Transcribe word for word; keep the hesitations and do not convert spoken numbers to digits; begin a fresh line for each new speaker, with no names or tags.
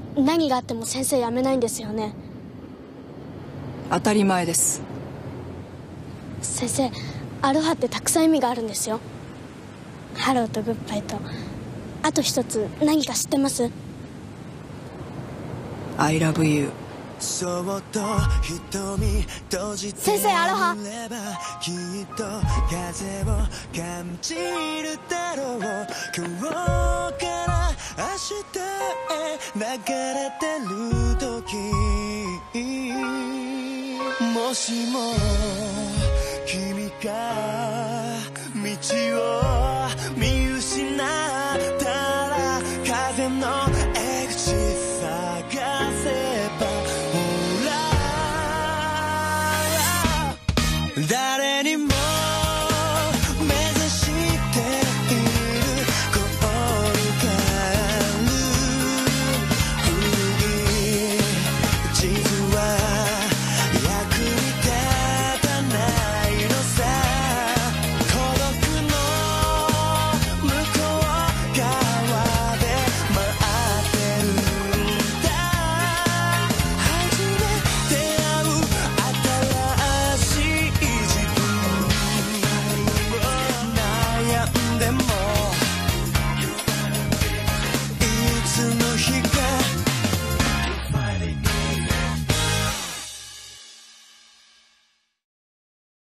何があっても先生辞めないんですよね。
当たり前です。
先生、アロハってたくさん意味があるんですよ。ハローとグッバイと、あと一つ何か知ってます？
I love you。
先生、アロハ。
もしも君が道を